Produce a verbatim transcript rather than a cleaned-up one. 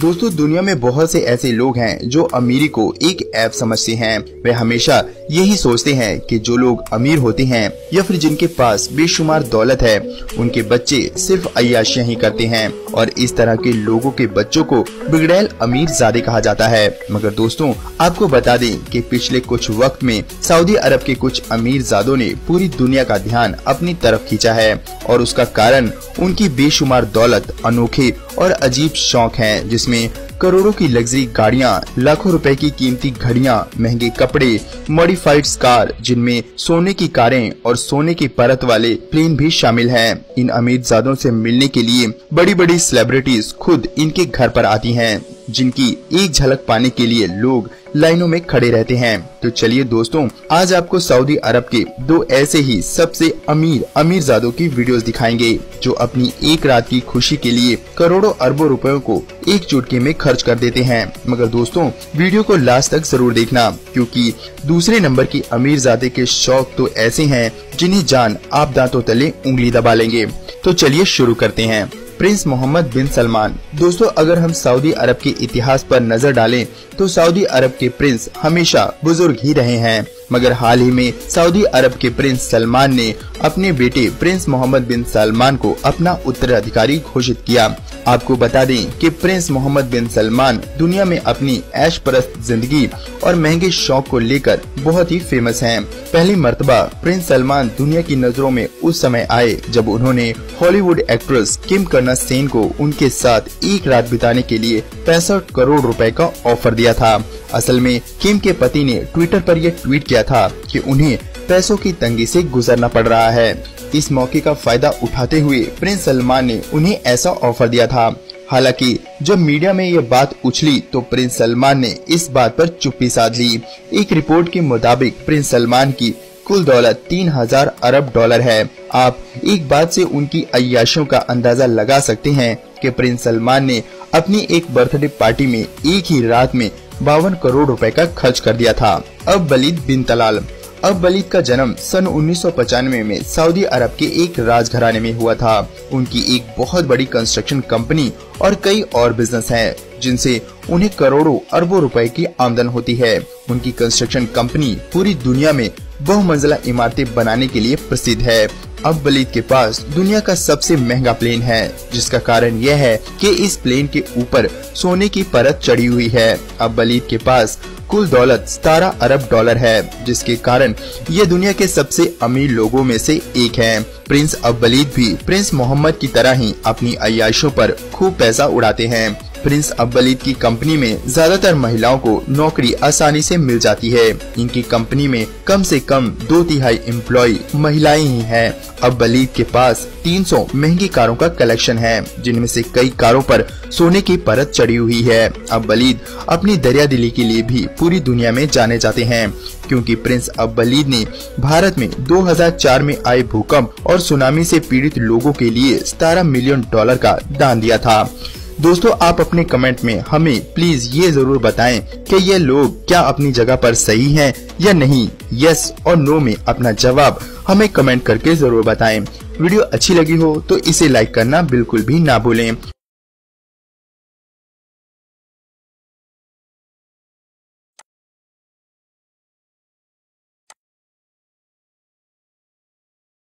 दोस्तों दुनिया में बहुत से ऐसे लोग हैं जो अमीरी को एक ऐप समझते हैं। वे हमेशा यही सोचते हैं कि जो लोग अमीर होते हैं या फिर जिनके पास बेशुमार दौलत है, उनके बच्चे सिर्फ अय्याशियां ही करते हैं और इस तरह के लोगों के बच्चों को बिगड़ैल अमीरजादे कहा जाता है। मगर दोस्तों आपको बता दें कि पिछले कुछ वक्त में सऊदी अरब के कुछ अमीरजादों ने पूरी दुनिया का ध्यान अपनी तरफ खींचा है और उसका कारण उनकी बेशुमार दौलत, अनोखे और अजीब शौक हैं, जिसमें करोड़ों की लग्जरी गाड़ियां, लाखों रुपए की कीमती घड़ियां, महंगे कपड़े, मॉडिफाइड कार जिनमें सोने की कारें और सोने की परत वाले प्लेन भी शामिल हैं। इन अमीरजादों से मिलने के लिए बड़ी बड़ी सेलिब्रिटीज खुद इनके घर पर आती हैं, जिनकी एक झलक पाने के लिए लोग लाइनों में खड़े रहते हैं। तो चलिए दोस्तों, आज आपको सऊदी अरब के दो ऐसे ही सबसे अमीर अमीरजादों की वीडियोस दिखाएंगे जो अपनी एक रात की खुशी के लिए करोड़ों अरबों रुपयों को एक चुटकी में खर्च कर देते हैं। मगर दोस्तों वीडियो को लास्ट तक जरूर देखना, क्योंकि दूसरे नंबर की अमीरजादे के शौक तो ऐसे हैं जिन्हें जान आप दांतों तले उंगली दबा लेंगे। तो चलिए शुरू करते हैं। Prince Mohammed bin Salman. दोस्तों अगर हम सऊदी अरब के इतिहास पर नजर डालें तो सऊदी अरब के प्रिंस हमेशा बुजुर्ग ही रहे हैं, मगर हाल ही में सऊदी अरब के प्रिंस सलमान ने अपने बेटे प्रिंस मोहम्मद बिन सलमान को अपना उत्तराधिकारी घोषित किया। आपको बता दें कि प्रिंस मोहम्मद बिन सलमान दुनिया में अपनी ऐश परस्त जिंदगी और महंगे शौक को लेकर बहुत ही फेमस हैं। पहली मर्तबा प्रिंस सलमान दुनिया की नजरों में उस समय आए जब उन्होंने हॉलीवुड एक्ट्रेस किम कर्दाशियान को उनके साथ एक रात बिताने के लिए पैंसठ करोड़ रुपए का ऑफर दिया था। असल में किम के पति ने ट्विटर पर यह ट्वीट किया था कि उन्हें पैसों की तंगी से गुजरना पड़ रहा है। इस मौके का फायदा उठाते हुए प्रिंस सलमान ने उन्हें ऐसा ऑफर दिया था। हालांकि जब मीडिया में ये बात उछली तो प्रिंस सलमान ने इस बात पर चुप्पी साध ली। एक रिपोर्ट के मुताबिक प्रिंस सलमान की कुल दौलत तीन हजार अरब डॉलर है। आप एक बात से उनकी अय्याशियों का अंदाजा लगा सकते हैं कि प्रिंस सलमान ने अपनी एक बर्थडे पार्टी में एक ही रात में बावन करोड़ रुपए का खर्च कर दिया था। अब वलीद बिन तलाल। अब वलीद का जन्म सन उन्नीस सौ पचानवे में सऊदी अरब के एक राजघराने में हुआ था। उनकी एक बहुत बड़ी कंस्ट्रक्शन कंपनी और कई और बिजनेस हैं, जिनसे उन्हें करोड़ों अरबों रुपए की आमदन होती है। उनकी कंस्ट्रक्शन कंपनी पूरी दुनिया में बहुमंजिला इमारतें बनाने के लिए प्रसिद्ध है। अब वलीद के पास दुनिया का सबसे महंगा प्लेन है, जिसका कारण यह है कि इस प्लेन के ऊपर सोने की परत चढ़ी हुई है। अब वलीद के पास कुल दौलत सतारह अरब डॉलर है, जिसके कारण ये दुनिया के सबसे अमीर लोगों में से एक है। प्रिंस अब वलीद भी प्रिंस मोहम्मद की तरह ही अपनी अय्याशों पर खूब पैसा उड़ाते हैं। प्रिंस अब वलीद की कंपनी में ज्यादातर महिलाओं को नौकरी आसानी से मिल जाती है। इनकी कंपनी में कम से कम दो तिहाई एम्प्लॉय महिलाएं ही हैं। अब वलीद के पास तीन सौ महंगी कारों का कलेक्शन है, जिनमें से कई कारों पर सोने की परत चढ़ी हुई है। अब वलीद अपनी दरियादिली के लिए भी पूरी दुनिया में जाने जाते हैं, क्योंकि प्रिंस अब वलीद ने भारत में दो हज़ार चार में आए भूकंप और सुनामी से पीड़ित लोगों के लिए सतारह मिलियन डॉलर का दान दिया था। दोस्तों आप अपने कमेंट में हमें प्लीज ये जरूर बताएं कि ये लोग क्या अपनी जगह पर सही हैं या नहीं। यस और नो में अपना जवाब हमें कमेंट करके जरूर बताएं। वीडियो अच्छी लगी हो तो इसे लाइक करना बिल्कुल भी ना भूलें